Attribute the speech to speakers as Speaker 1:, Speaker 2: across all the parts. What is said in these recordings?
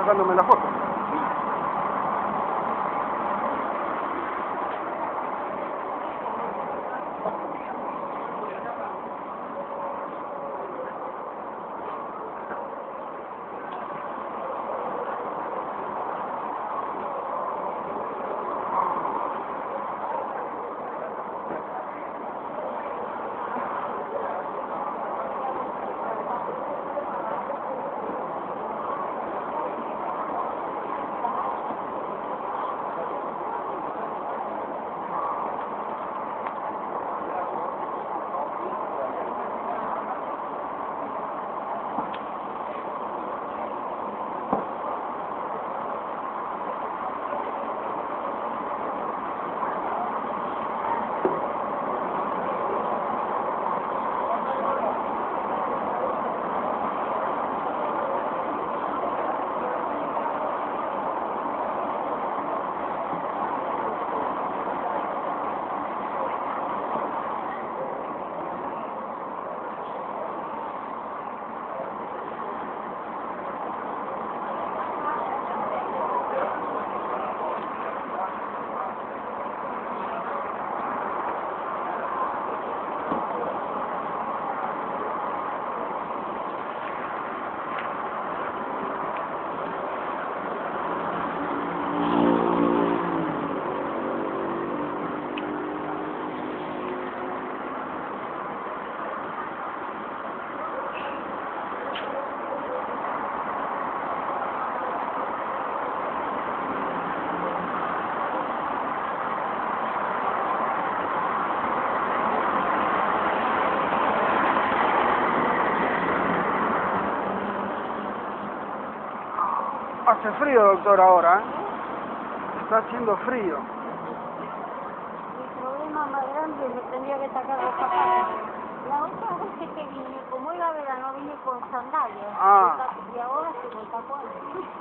Speaker 1: sacándome la foto. Hace frío, doctor, ahora, ¿eh? Está haciendo frío.
Speaker 2: El problema más grande es que tendría que sacar los zapatos. La otra vez que vine, como era verano, vine con sandalias.
Speaker 1: Ah.
Speaker 2: Y ahora se me tapó el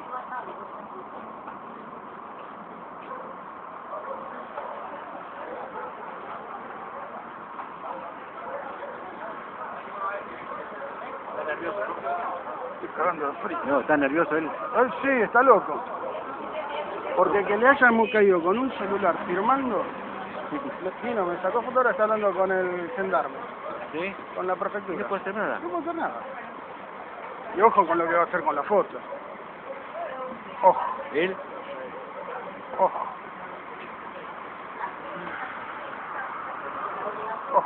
Speaker 3: ¿Está nervioso?
Speaker 1: Estoy cagando de frío.
Speaker 3: No, está nervioso él.
Speaker 1: Él sí, está loco. Porque que le hayamos caído con un celular firmando... Vino, me sacó foto, ahora está hablando con el gendarme.
Speaker 3: ¿Sí?
Speaker 1: Con la
Speaker 3: No
Speaker 1: prefectura.
Speaker 3: se puede hacer nada.
Speaker 1: No puedo hacer nada. Y ojo con lo que va a hacer con la foto. Ojo,
Speaker 3: ¿Él?
Speaker 1: ojo. Ojo.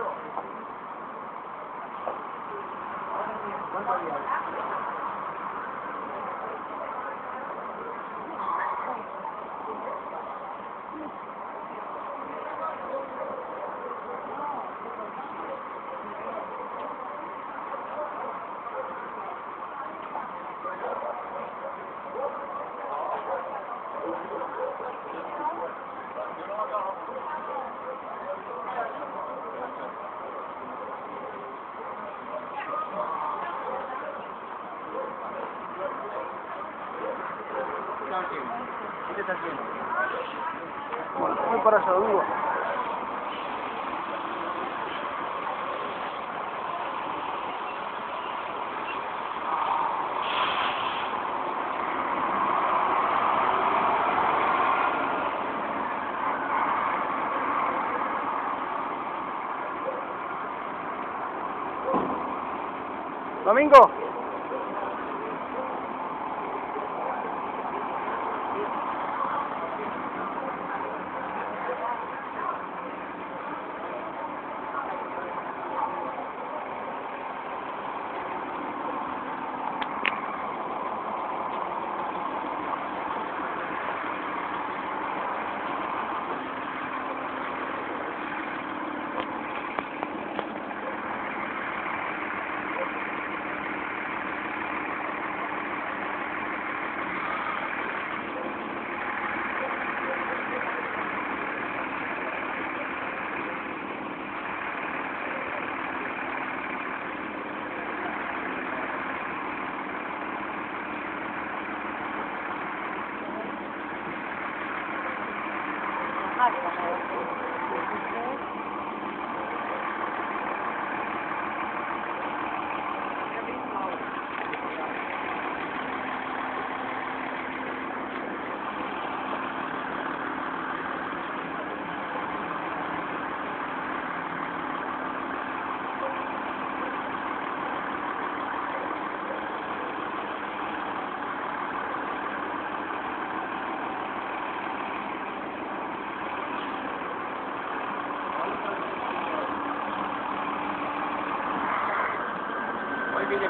Speaker 3: ¿Qué está haciendo?
Speaker 1: Bueno, voy para allá, Hugo. Domingo.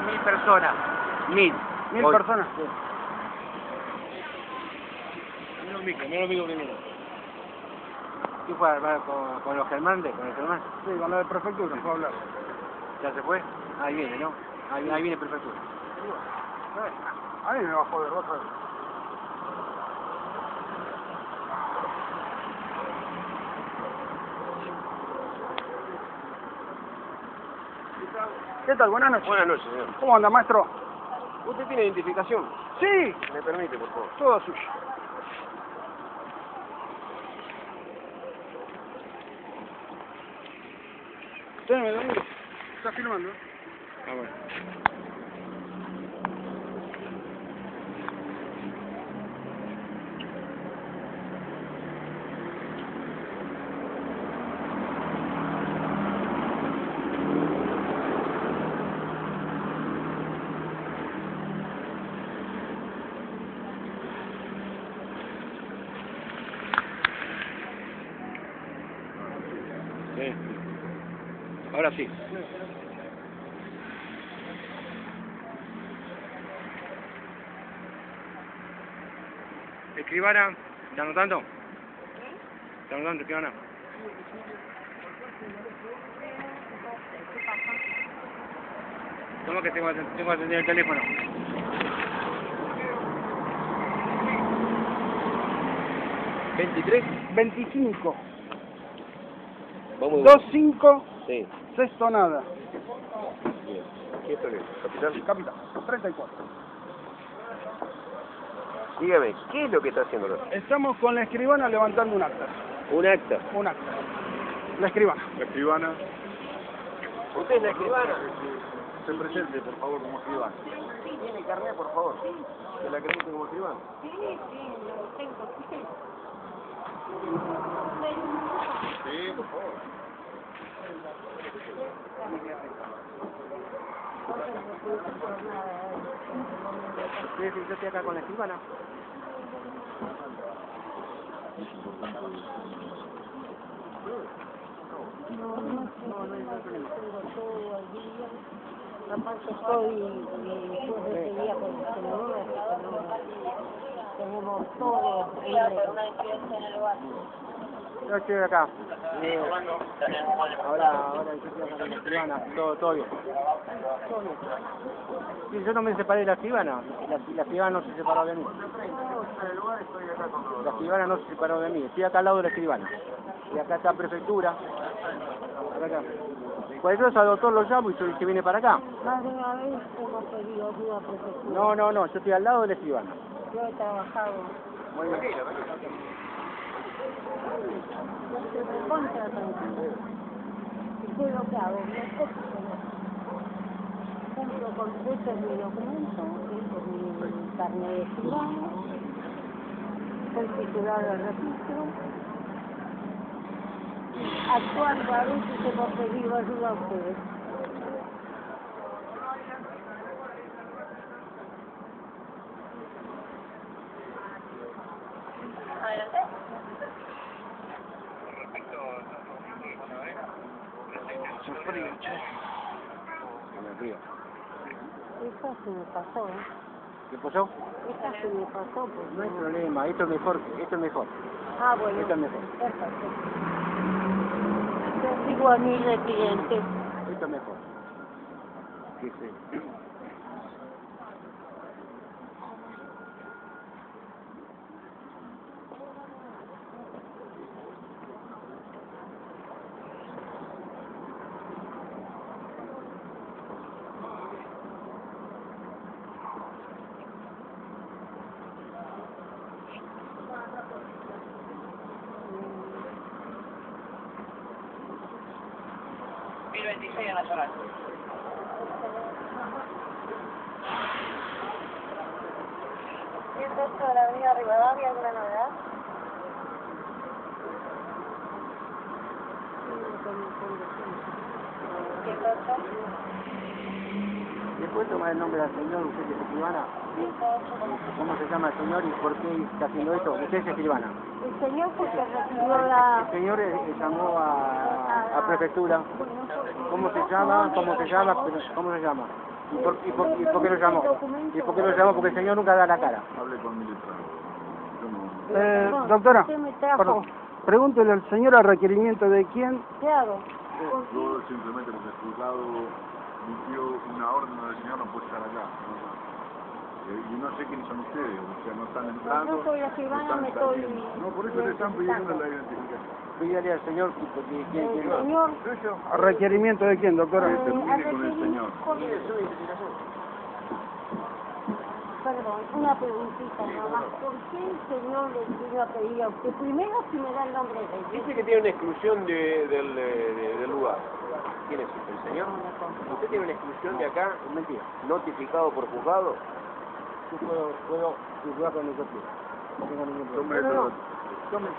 Speaker 3: 1000 personas. 1000.
Speaker 1: 1000
Speaker 3: Hoy.
Speaker 1: personas.
Speaker 3: Sí. Mira los micros que vienen. ¿Qué fue a hablar con los Germandes? ¿Con el Germán?
Speaker 1: Sí, con la de prefectura, fue a hablar.
Speaker 3: ¿Ya se fue? Ahí viene, ¿no? Ahí viene prefectura.
Speaker 1: A mí me va a joder, vas a ver. ¿Qué tal? Buenas noches.
Speaker 4: Buenas noches, señor.
Speaker 1: ¿Cómo anda, maestro?
Speaker 4: ¿Usted tiene identificación?
Speaker 1: Sí,
Speaker 4: Me permite, por favor.
Speaker 1: todo suyo. Déjame, Domingo. ¿Está filmando?
Speaker 3: Ah, bueno. Sí. Ahora sí. Escribana, ¿está anotando? ¿Está anotando, escribana? ¿Cómo que tengo que atender el teléfono? ¿23?
Speaker 1: 25.
Speaker 4: Vamos.
Speaker 1: 25,
Speaker 4: Sí.
Speaker 1: sexto nada.
Speaker 4: Bien. ¿Qué esto qué? ¿Capital?
Speaker 1: Capital, 34.
Speaker 4: Dígame, ¿qué es lo que está haciendo acá?
Speaker 1: Estamos con la escribana levantando un acta.
Speaker 4: Un acta.
Speaker 1: Un acta. La escribana.
Speaker 5: La escribana,
Speaker 4: ¿Usted es la escribana?
Speaker 5: se presente, por favor, como escribana.
Speaker 4: ¿Tiene carnet, por favor? ¿Que la acredite como escribana?
Speaker 2: Sí, lo tengo, sí.
Speaker 5: Sí, por favor.
Speaker 3: Sí, yo estoy acá con la escribana.
Speaker 2: Aparte estoy después de ese día con el celular, tenemos todo
Speaker 3: Yo estoy acá. Ahora yo estoy acá con la escribana. Todo bien. Sí, yo no me separé de la escribana. La escribana no se separó de mí. La escribana no se separó de mí. Estoy acá al lado de la escribana. Y acá está prefectura. Acá. Cualquier cosa, doctor, lo llamo y se viene para acá.
Speaker 2: Más de una vez hemos pedido ayuda a prefectura.
Speaker 3: No, yo estoy al lado de la escribana.
Speaker 2: Yo he trabajado.
Speaker 3: Muy bien.
Speaker 2: Yo estoy contra tranquilo. ¿Y qué es lo que hago? Cumplo con este es mi documento, este es mi carnet de escribano, soy titular del registro. Actuando a veces hemos pedido ayuda a ustedes. Esta se me pasó,
Speaker 3: ¿Qué pasó?
Speaker 2: Esta se me pasó, pues.
Speaker 3: No hay problema, esto es mejor.
Speaker 2: Ah, bueno.
Speaker 3: Esto es mejor.
Speaker 2: Perfecto. Yo sigo a mi residente.
Speaker 3: Esto es mejor. Sí, sí.
Speaker 2: ¿Y el resto de la avenida Rivadavia, alguna novedad? ¿Qué cosa?
Speaker 3: ¿Le puede tomar el nombre del señor, usted es escribana? ¿Cómo se llama el señor y por qué está haciendo esto? Usted es escribana.
Speaker 2: El señor porque recibió la...
Speaker 3: El señor llamó a prefectura.
Speaker 2: Bueno,
Speaker 3: ¿Cómo se llama? ¿Cómo se llama? ¿Y por qué lo llamó? ¿Y por qué lo llamó? Porque el señor nunca da la cara.
Speaker 5: Hablé con mi letrado. Yo no...
Speaker 1: Doctora,
Speaker 2: Usted me trajo.
Speaker 1: perdón, pregúntele al señor a requerimiento de quién.
Speaker 2: Claro.
Speaker 5: Yo simplemente porque el juzgado emitió una orden donde el señor no puede estar acá. Y no sé quiénes son ustedes, o sea, no están entrando.
Speaker 2: Yo soy la escribana,
Speaker 5: están
Speaker 2: me estoy...
Speaker 5: saliendo. No, por eso le están pidiendo la identificación.
Speaker 3: Dígale al señor que
Speaker 2: El señor...
Speaker 1: ¿A requerimiento de quién, doctora?
Speaker 5: Termine con el señor.
Speaker 2: Perdón, una preguntita nada más. ¿Por qué el señor le vino a pedir a usted? Primero, si me da el nombre de él.
Speaker 4: Dice que tiene una exclusión del lugar. ¿Quién es el señor? ¿Usted tiene una exclusión de acá?
Speaker 3: mentira.
Speaker 4: ¿Notificado por juzgado?
Speaker 3: Yo puedo juzgar con lo que quiera. No tengo ningún problema.
Speaker 5: Tome
Speaker 3: Tome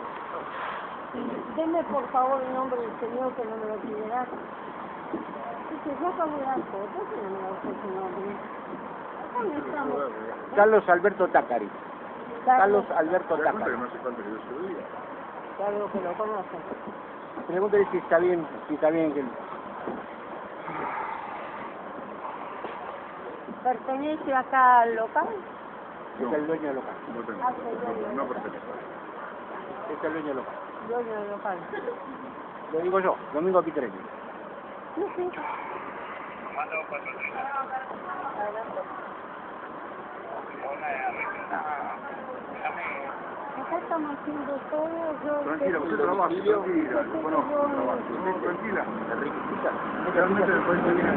Speaker 2: Deme por favor el nombre del señor que no me lo quiere dar. Dice, yo acabo de dar fotos, que no me da usted su nombre. Acá no estamos.
Speaker 3: Carlos Alberto Tácari. Carlos Alberto
Speaker 5: ¿Te das cuenta que
Speaker 3: Tácari.
Speaker 5: no hace falta que yo se lo diga?
Speaker 2: Claro que lo conocen.
Speaker 3: Pregúntale si está bien que...
Speaker 2: ¿Pertenece acá al local?
Speaker 3: Es el dueño del local.
Speaker 5: No tengo.
Speaker 2: Ah, señor.
Speaker 5: No pertenece.
Speaker 3: Es el dueño del local.
Speaker 2: Dueño del local.
Speaker 3: Lo digo yo, Domingo Pitrelli.
Speaker 2: Sí, sí. Acá estamos haciendo todo, yo...
Speaker 5: Tranquila, usted trabaja, tranquila, yo conozco su trabajo. Usted tranquila. Realmente me parece bien.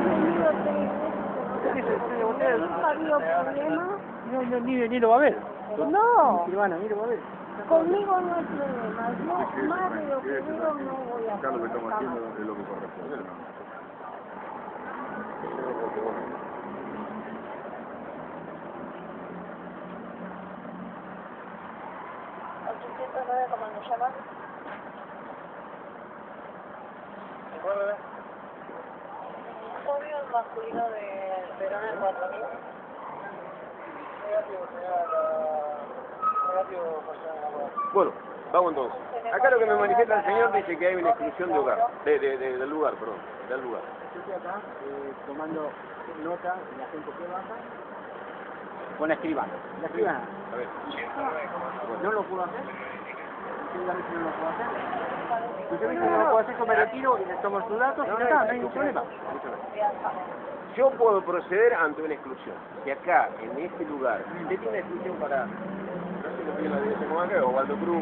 Speaker 2: Nunca ha habido problema.
Speaker 3: Ni lo va a ver.
Speaker 2: No,
Speaker 3: Escribana, ni lo va a ver.
Speaker 2: conmigo no hay problema. Yo más de lo que veo no voy a
Speaker 5: Acá lo que estamos
Speaker 2: hacer.
Speaker 5: haciendo es lo que corresponde. ¿no?
Speaker 2: ¿Cómo me llama? Obvio masculino de Verón el 4000.
Speaker 4: Bueno, vamos entonces. Acá lo que me manifiesta el señor dice que hay una exclusión de hogar, del lugar, perdón, del lugar.
Speaker 3: Yo estoy acá tomando nota de la gente que baja con la escribana. La escribana
Speaker 4: A ver.
Speaker 3: no lo puedo hacer. Usted diga si no lo puedo hacer. Usted me dice que no lo puedo hacer, yo me retiro y le tomo sus datos y ya está, no hay ningún problema.
Speaker 4: Yo puedo proceder ante una exclusión. Si acá, en este lugar, usted tiene una exclusión para, no sé si lo tiene la dirección como acá, o Waldo Cruz,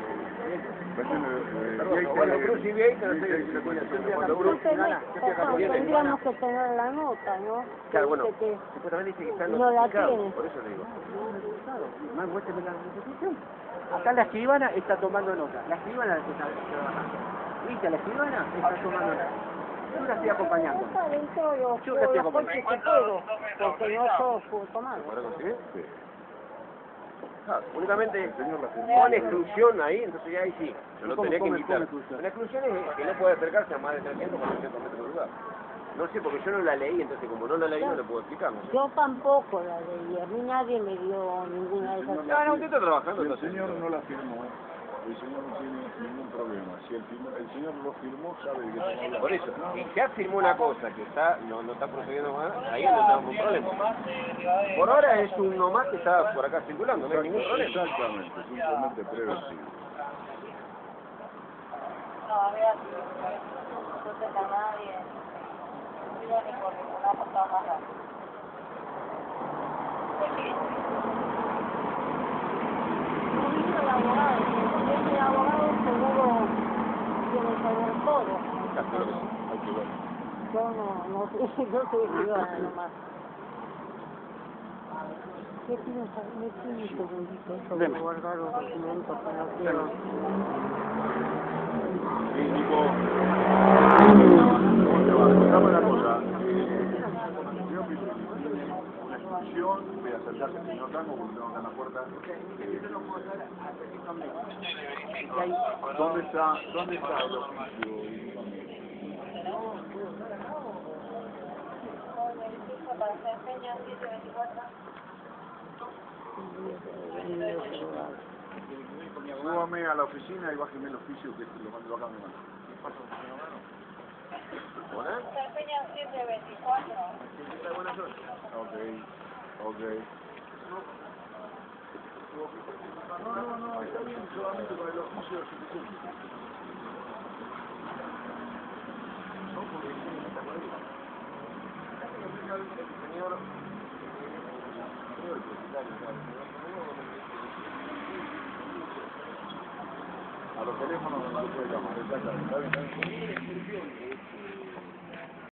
Speaker 4: Waldo Cruz y Vieita, no sé si lo tiene la Waldo Cruz.
Speaker 2: Tendríamos que tener la nota, ¿no?
Speaker 4: Claro, bueno,
Speaker 2: Dice que
Speaker 4: supuestamente dice que está
Speaker 2: no la
Speaker 4: notificado,
Speaker 2: tiene.
Speaker 4: por eso le digo.
Speaker 3: Más muéstrame la notificación. Acá la escribana está tomando nota. La escribana es la que está trabajando. ¿Viste? La escribana está tomando nota. Yo la estoy acompañando.
Speaker 2: está dentro de los
Speaker 3: Yo la estoy
Speaker 2: coches que puedo, porque no todos puedo tomar.
Speaker 4: ¿Para conseguir? Sí. Únicamente con exclusión ahí, entonces ya ahí sí, yo lo tenía que invitar. Una exclusión es que no puede acercarse a más de 300 o 400 metros del lugar. No sé, porque yo no la leí, entonces como no la leí no le puedo explicar. No sé.
Speaker 2: Yo tampoco la leí, a mí nadie me dio ninguna de esas
Speaker 4: No, usted está trabajando.
Speaker 5: Si el
Speaker 4: entonces.
Speaker 5: señor no la firmó, el señor no tiene ningún problema. Si el señor lo firmó, sabe de qué estamos hablando.
Speaker 4: Por eso, si ya firmó una cosa que está no está procediendo más, ahí no tenemos un problema. Por ahora es un nomás que está por acá circulando, no hay ningún problema.
Speaker 5: Exactamente, simplemente preventivo.
Speaker 2: No, a ver, no protesta a nadie, ni por ninguna cosa más rara. El abogado, porque el abogado seguro tiene que ver todo.
Speaker 4: Exacto, hay que ver.
Speaker 2: Yo no soy escribana nomás. ¿Qué tienes ahí? Me tiene un segundito eso de guardar los documentos que no quiero.
Speaker 5: Sí, Nico. ¿Cómo te va? Contame una cosa. Yo una exclusión, voy a acercarse al señor Tango porque tengo acá en la puerta. ¿Dónde está el oficio? Súbame a la oficina y bájeme el oficio que lo mando acá a mi mano.
Speaker 4: ¿Hola?
Speaker 2: línea 724.
Speaker 5: Ok, ok. No, está bien, solamente para el oficio es suficiente. No, porque está por ahí.
Speaker 4: Señor,
Speaker 5: a los teléfonos no se puede llamar, está bien.